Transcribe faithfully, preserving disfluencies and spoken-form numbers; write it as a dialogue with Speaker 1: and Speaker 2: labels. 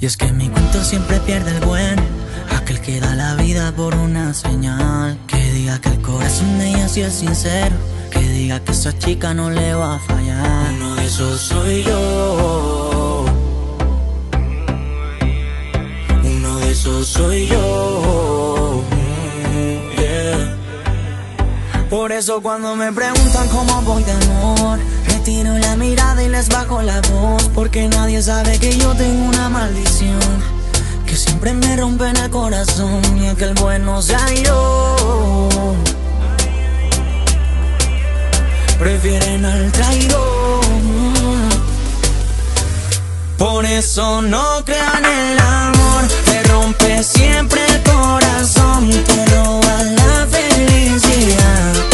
Speaker 1: Y es que mi cuento siempre pierde el bueno, aquel que da la vida por una señal. Que diga que el corazón de ella sí es sincero, que diga que esa chica no le va a fallar. Uno de esos soy yo, uno de esos soy yo, yeah. Por eso cuando me preguntan cómo voy de amor, retiro la mirada y les bajo la voz, porque nadie sabe que yo tengo una maldición que siempre me rompe en el corazón, y es que el bueno sea yo. Prefieren al traidor. Por eso no crean el amor, te rompe siempre el corazón, te roba la felicidad.